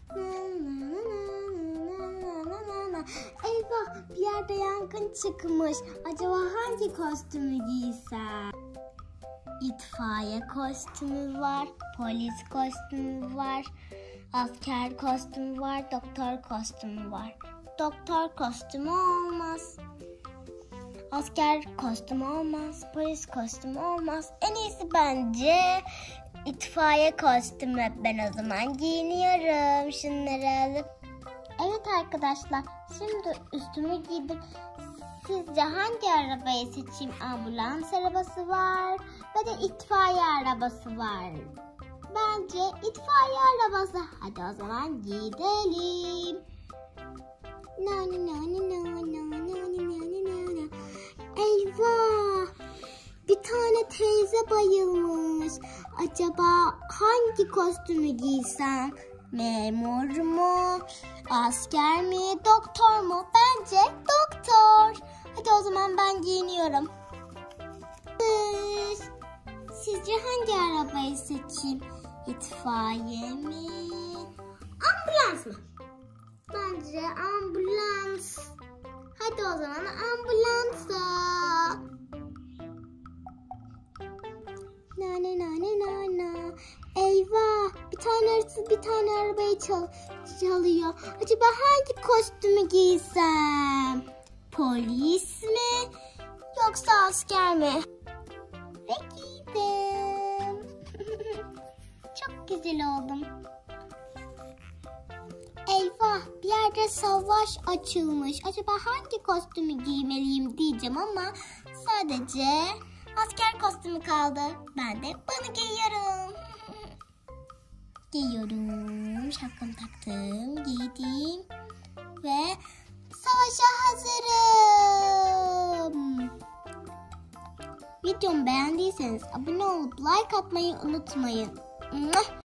Eyvah, bir yerde yangın çıkmış. Acaba hangi kostümü giysem? İtfaiye kostümü var, polis kostümü var, asker kostümü var, doktor kostümü var. Doktor kostümü olmaz. Asker kostümü olmaz, polis kostümü olmaz. En iyisi bence itfaiye kostümü. Ben o zaman giyiniyorum. Şunları alıp. Evet arkadaşlar, şimdi üstümü giydim. Sizce hangi arabayı seçeyim? Ambulans arabası var ve de itfaiye arabası var. Bence itfaiye arabası. Hadi o zaman gidelim. Eyvah! Bir tane teyze bayılmış. Acaba hangi kostümü giysem? Memur mu? Asker mi? Doktor mu? Bence doktor. Hadi o zaman ben giyiniyorum. Sizce hangi arabayı seçeyim? İtfaiye mi? Ambulans mı? Bence ambulans. Hadi o zaman ambulansa. Eyvah! Bir tane arabayı çalıyor. Acaba hangi kostümü giysem? Polis mi? Yoksa asker mi? Ve giydim. Çok güzel oldum. Eyvah! Bir yerde savaş açılmış. Acaba hangi kostümü giymeliyim diyeceğim ama sadece asker kostümü kaldı. Ben de bunu giyiyorum. Giyiyorum. Şapkamı taktım. Giydim. Ve savaşa hazırım. Videomu beğendiyseniz abone olup like atmayı unutmayın.